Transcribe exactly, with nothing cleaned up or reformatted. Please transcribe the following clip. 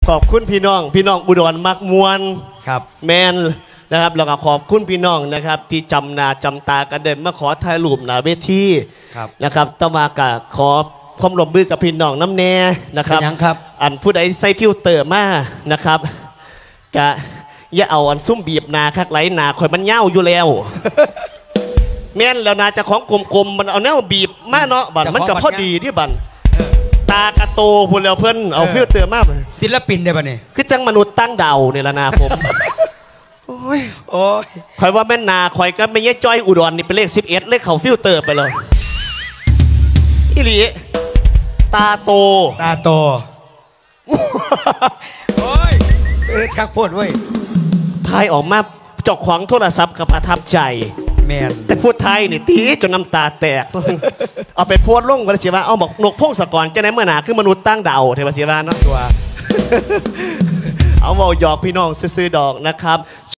ขอบคุณพี่น้องพี่น้องอุดรมักมวลครับแมนนะครับแล้วก็ขอบคุณพี่น้องนะครับที่จำนาจำตากันเดินมาขอถ่ายรูปหน้าเวทีนะครับต่อมากะขอความร่วมมือกับพี่น้องน้ำแน่นะครับอันผู้ใดใส่ฟิลเตอร์มานะครับกะอย่าเอาอันซุ่มบีบนาคักไหลนาข่อยมันเน่าอยู่แล้วแม่นแล้วนาจะของกลมๆมันเอาแนวบีบมาเนาะบันมันกับพอดีที่บันตากระโตพูดแล้วเพื่อนเอาฟิลเตอร์มาศิลปินได้ปะเนี่ยคือจังมนุษย์ตั้งดาวเนี่ยละนาผมโอ้ยโอ้ยข่อยว่าแม่นาข่อยก็ไม่เงี้ยจ้อยอุดรนี่เป็นเลขสิบเอ็ดเลขเขาฟิลเตอร์ไปเลยอีหลีตาโตตาโตโอ้ยเออคักพูดเว้ยทายออกมาเจาะขวางโทรศัพท์กับประทับใจแมนแต่พูดไทยนี่ตีจนน้ำตาแตกเอาไปพูดลงกันสิว่าเอาบอกนกพงศกรจะได้เมื่อหนาคือมนุษย์ตั้งดาวเทวศิวาเนาะตัวเอาบอกหยอกพี่น้องซื้อดอกนะครับ